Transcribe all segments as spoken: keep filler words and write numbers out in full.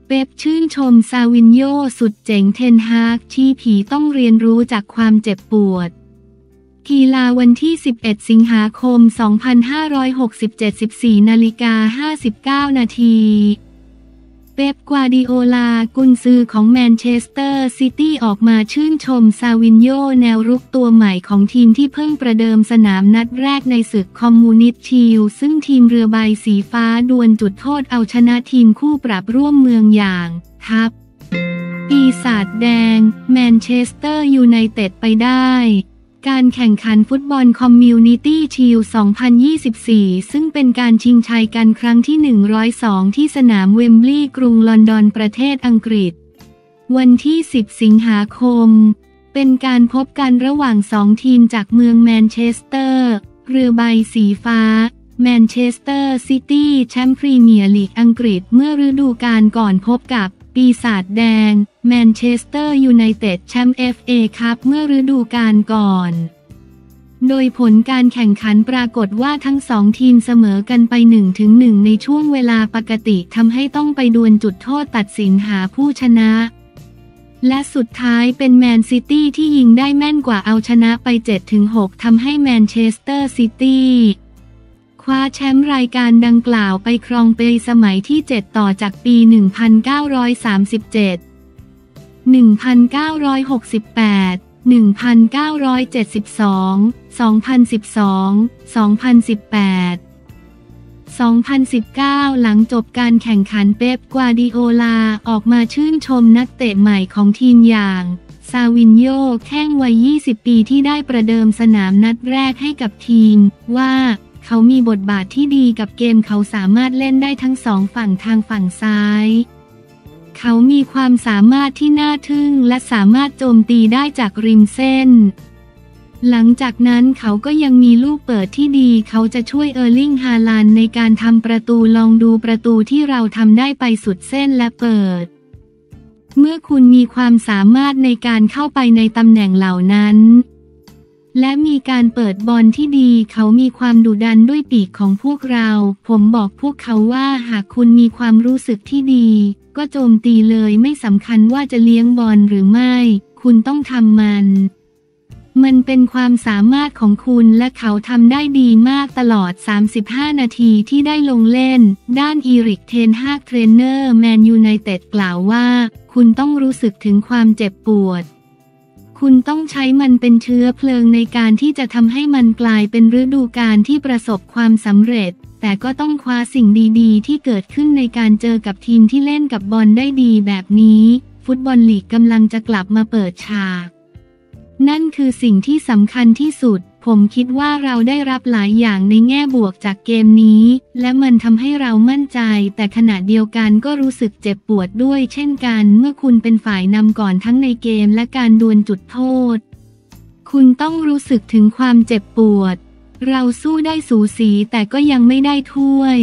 เป๊ปชื่นชมซาวินโญ่สุดเจ๋งเทนฮากที่ผีต้องเรียนรู้จากความเจ็บปวดกีฬาวันที่สิบเอ็ดสิงหาคมสองพันห้าร้อยหกสิบเจ็ด สิบสี่นาฬิกาห้าสิบเก้านาทีเป๊ป กวาร์ดิโอลากุนซือของแมนเชสเตอร์ซิตี้ออกมาชื่นชมซาวินโญ่แนวรุกตัวใหม่ของทีมที่เพิ่งประเดิมสนามนัดแรกในศึกคอมมูนิตี้ชีลด์ซึ่งทีมเรือใบสีฟ้าดวลจุดโทษเอาชนะทีมคู่ปรับร่วมเมืองอย่างทัพปีศาจแดงแมนเชสเตอร์ยูไนเต็ดไปได้การแข่งขันฟุตบอลคอมมิวนิตี้ชีลด์ สองพันยี่สิบสี่ ซึ่งเป็นการชิงชัยกันครั้งที่ หนึ่งร้อยสอง ที่สนามเวมบลีย์กรุงลอนดอนประเทศอังกฤษวันที่ สิบ สิงหาคมเป็นการพบกันระหว่างสองทีมจากเมืองแมนเชสเตอร์เรือใบสีฟ้าแมนเชสเตอร์ซิตี้แชมป์พรีเมียร์ลีกอังกฤษเมื่อฤดูกาลก่อนพบกับปีศาจแดงแมนเชสเตอร์ยูไนเต็ดแชมป์ เอฟ เอ คัพเมื่อฤดูกาลก่อนโดยผลการแข่งขันปรากฏว่าทั้งสองทีมเสมอกันไป หนึ่งต่อหนึ่ง ในช่วงเวลาปกติทำให้ต้องไปดวลจุดโทษตัดสินหาผู้ชนะและสุดท้ายเป็นแมนซิตี้ที่ยิงได้แม่นกว่าเอาชนะไป เจ็ดต่อหก ทำให้แมนเชสเตอร์ซิตี้คว้าแชมป์รายการดังกล่าวไปครองเป็นสมัยที่ เจ็ด ต่อจากปี หนึ่งพันเก้าร้อยสามสิบเจ็ด หนึ่งพันเก้าร้อยหกสิบแปด หนึ่งพันเก้าร้อยเจ็ดสิบสอง สองพันสิบสอง สองพันสิบแปด สองพันสิบเก้า หลังจบการแข่งขันเป๊ป กวาร์ดิโอลาออกมาชื่นชมนักเตะใหม่ของทีมอย่างซาวินโญ่แข้งวัย ยี่สิบ ปีที่ได้ประเดิมสนามนัดแรกให้กับทีมว่าเขามีบทบาทที่ดีกับเกมเขาสามารถเล่นได้ทั้งสองฝั่งทางฝั่งซ้ายเขามีความสามารถที่น่าทึ่งและสามารถโจมตีได้จากริมเส้นหลังจากนั้นเขาก็ยังมีลูกเปิดที่ดีเขาจะช่วยเออร์ลิงฮาลันด์ในการทำประตูลองดูประตูที่เราทำได้ไปสุดเส้นและเปิดเมื่อคุณมีความสามารถในการเข้าไปในตำแหน่งเหล่านั้นและมีการเปิดบอลที่ดีเขามีความดุดันด้วยปีกของพวกเราผมบอกพวกเขาว่าหากคุณมีความรู้สึกที่ดีก็โจมตีเลยไม่สำคัญว่าจะเลี้ยงบอลหรือไม่คุณต้องทำมันมันเป็นความสามารถของคุณและเขาทำได้ดีมากตลอดสามสิบห้านาทีที่ได้ลงเล่นด้านอีริกเทนฮากเทรนเนอร์แมนยูไนเต็ดกล่าวว่าคุณต้องรู้สึกถึงความเจ็บปวดคุณต้องใช้มันเป็นเชื้อเพลิงในการที่จะทำให้มันกลายเป็นฤดูกาลที่ประสบความสำเร็จแต่ก็ต้องคว้าสิ่งดีๆที่เกิดขึ้นในการเจอกับทีมที่เล่นกับบอลได้ดีแบบนี้ฟุตบอลลีกกำลังจะกลับมาเปิดฉากนั่นคือสิ่งที่สำคัญที่สุดผมคิดว่าเราได้รับหลายอย่างในแง่บวกจากเกมนี้และมันทำให้เรามั่นใจแต่ขณะเดียวกันก็รู้สึกเจ็บปวดด้วยเช่นกันเมื่อคุณเป็นฝ่ายนำก่อนทั้งในเกมและการดวลจุดโทษคุณต้องรู้สึกถึงความเจ็บปวดเราสู้ได้สูสีแต่ก็ยังไม่ได้ถ้วย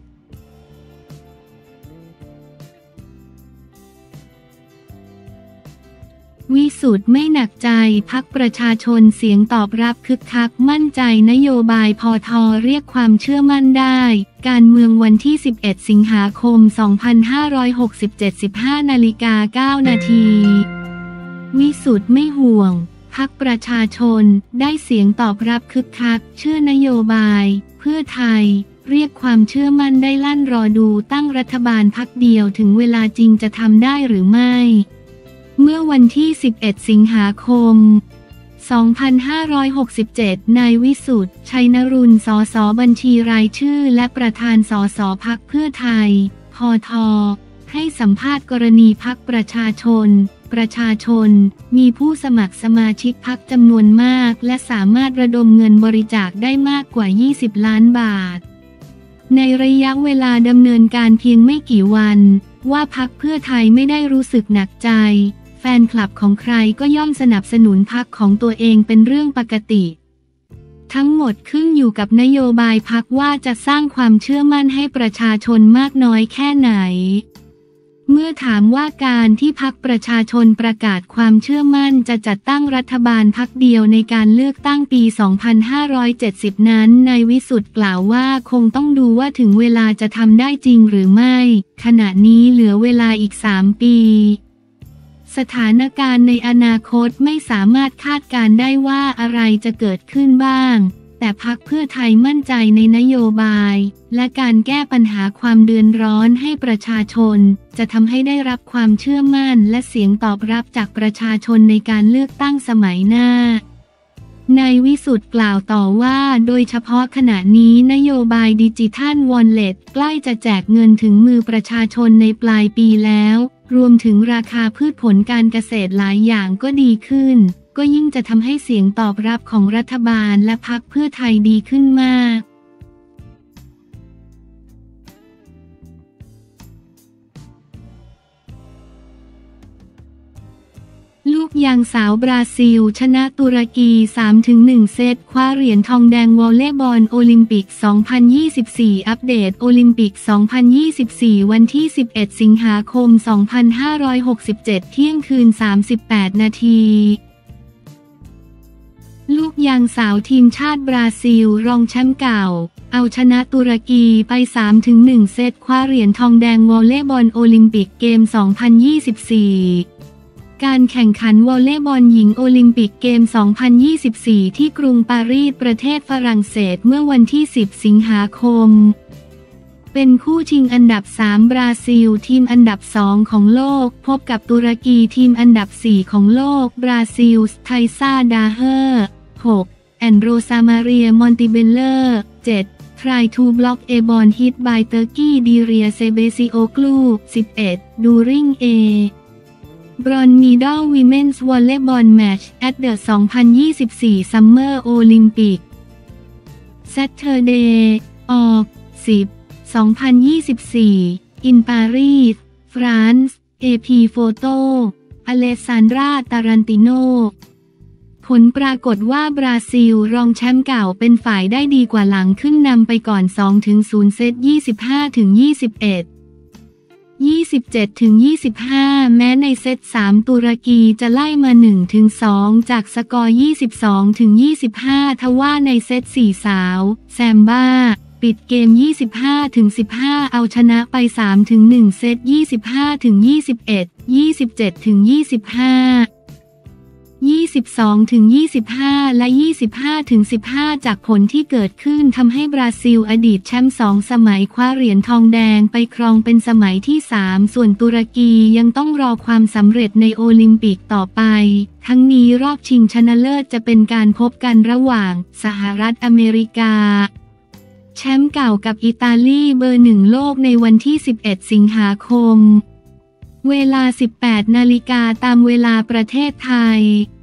วิสุทธ์ไม่หนักใจพรรคประชาชนเสียงตอบรับคึกคักมั่นใจนโยบายพท.เรียกความเชื่อมั่นได้การเมืองวันที่สิบเอ็ดสิงหาคมสองพันห้าร้อยหกสิบเจ็ด สิบห้านาฬิกาเก้านาทีวิสุทธ์ไม่ห่วงพรรคประชาชนได้เสียงตอบรับคึกคักเชื่อนโยบายเพื่อไทยเรียกความเชื่อมั่นได้ลั่นรอดูตั้งรัฐบาลพรรคเดียวถึงเวลาจริงจะทำได้หรือไม่เมื่อวันที่สิบเอ็ดสิงหาคมสองพันห้าร้อยหกสิบเจ็ดนายวิสุทธ์ชัยนรุณสสบัญชีรายชื่อและประธานสสพรรคเพื่อไทยพท.ให้สัมภาษณ์กรณีพรรคประชาชนประชาชนมีผู้สมัครสมาชิกพรรคจำนวนมากและสามารถระดมเงินบริจาคได้มากกว่ายี่สิบล้านบาทในระยะเวลาดำเนินการเพียงไม่กี่วันว่าพรรคเพื่อไทยไม่ได้รู้สึกหนักใจแฟนคลับของใครก็ย่อมสนับสนุนพรรคของตัวเองเป็นเรื่องปกติทั้งหมดขึ้นอยู่กับนโยบายพรรคว่าจะสร้างความเชื่อมั่นให้ประชาชนมากน้อยแค่ไหนเมื่อถามว่าการที่พรรคประชาชนประกาศความเชื่อมั่นจะจัดตั้งรัฐบาลพรรคเดียวในการเลือกตั้งปี สองพันห้าร้อยเจ็ดสิบ นั้นนายวิสุทธิ์กล่าวว่าคงต้องดูว่าถึงเวลาจะทำได้จริงหรือไม่ ขณะนี้เหลือเวลาอีก สาม ปี สถานการณ์ในอนาคตไม่สามารถคาดการณ์ได้ว่าอะไรจะเกิดขึ้นบ้างแต่พรรคเพื่อไทยมั่นใจในนโยบายและการแก้ปัญหาความเดือดร้อนให้ประชาชนจะทำให้ได้รับความเชื่อมั่นและเสียงตอบรับจากประชาชนในการเลือกตั้งสมัยหน้านายวิสุทธิ์กล่าวต่อว่าโดยเฉพาะขณะนี้นโยบายดิจิทัลวอลเล็ตใกล้จะแจกเงินถึงมือประชาชนในปลายปีแล้วรวมถึงราคาพืชผลการเกษตรหลายอย่างก็ดีขึ้นก็ยิ่งจะทำให้เสียงตอบรับของรัฐบาลและพรรคเพื่อไทยดีขึ้นมากลูกยางสาวบราซิลชนะตุรกี สามต่อหนึ่ง เซตคว้าเหรียญทองแดงวอลเลย์บอลโอลิมปิก สองพันยี่สิบสี่ อัปเดตโอลิมปิก สองพันยี่สิบสี่ วันที่ สิบเอ็ด สิงหาคม สองพันห้าร้อยหกสิบเจ็ด เที่ยงคืน สามสิบแปด นาทีลูกยางสาวทีมชาติบราซิลรองแชมป์เก่าเอาชนะตุรกีไป สามต่อหนึ่ง เซตคว้าเหรียญทองแดงวอลเลย์บอลโอลิมปิกเกม สองพันยี่สิบสี่ การแข่งขันวอลเลย์บอลหญิงโอลิมปิกเกม สองพันยี่สิบสี่ ที่กรุงปารีสประเทศฝรั่งเศสเมื่อวันที่ สิบ สิงหาคมเป็นคู่ชิงอันดับ สาม บราซิลทีมอันดับ สอง ของโลกพบกับตุรกีทีมอันดับ สี่ ของโลกบราซิลไทซาดาเฮอร์ หก แอนโรซามาเรียมอนติเบลเลอร์ เจ็ด Try to block a ball hit by Turkey Diria Sebesioglu สิบเอ็ด During a Bronze Medal Women's Volleyball Match at the สองพันยี่สิบสี่ Summer Olympic Saturday ออก สิบ สองพันยี่สิบสี่ In Paris France เอ พี Photo Alessandra Tarantinoผลปรากฏว่าบราซิลรองแชมป์เก่าเป็นฝ่ายได้ดีกว่าหลังขึ้นนำไปก่อน สองต่อศูนย์ เซต ยี่สิบห้าต่อยี่สิบเอ็ด ยี่สิบเจ็ดต่อยี่สิบห้า แม้ในเซต สาม ตุรกีจะไล่มา หนึ่งต่อสอง จากสกอร์ ยี่สิบสองต่อยี่สิบห้า ทว่าในเซต สี่ สาวแซมบ้าปิดเกม ยี่สิบห้าต่อสิบห้า เอาชนะไป สามต่อหนึ่ง เซต ยี่สิบห้าต่อยี่สิบเอ็ด ยี่สิบเจ็ดต่อยี่สิบห้ายี่สิบสองต่อยี่สิบห้า และ ยี่สิบห้าต่อสิบห้า จากผลที่เกิดขึ้นทำให้บราซิลอดีตแชมป์สองสมัยคว้าเหรียญทองแดงไปครองเป็นสมัยที่ สาม ส่วนตุรกียังต้องรอความสำเร็จในโอลิมปิกต่อไปทั้งนี้รอบชิงชนะเลิศจะเป็นการพบกันระหว่างสหรัฐอเมริกาแชมป์เก่ากับอิตาลีเบอร์หนึ่งโลกในวันที่ สิบเอ็ด สิงหาคมเวลา สิบแปด นาฬิกาตามเวลาประเทศไทย